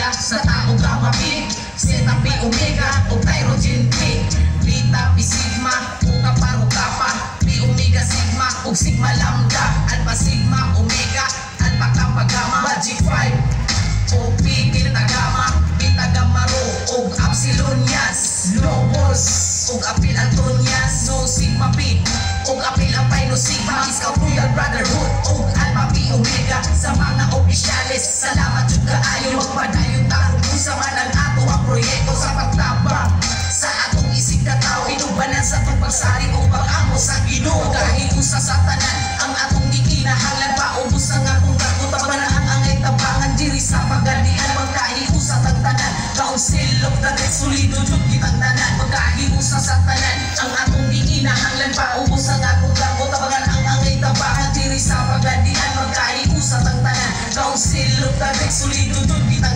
pala sa tao gamma P, zeta Pi omega o tyrogen P, beta Pi sigma o kaparo kappa, Pi omega sigma o sigma lambda, alpha sigma omega, alpha kappa gamma, magic 5 o Pi delta gamma, beta gamma rho o epsilon yas, logos o apil antonias, no sigma Pi o apil apay no sigma, Scout Royal Brotherhood o alpha Pi omega sa mga opisyalis. Salamat yung kaayo magpadayon tarong sa manang ato ang proyekto sa pagtabang sa atong isig na tao, inubanan sa itong pagsari o pag-amo sa Ginoo. Dahil usa sa tanan ang atong gikinahanglan, paubos ang atong kakutaban ang angay tabangan diri sa pagadian, magkahiusa tag tanan, Council of the Dead solido jud kitang tanan, magkahiusa sa tanan ang atong gikinahanglan, paubos ang atong kakutaban ang angay tabangan diri sa pagadian, magkahiusa tag tanan, Council of the Dead solido jud kitang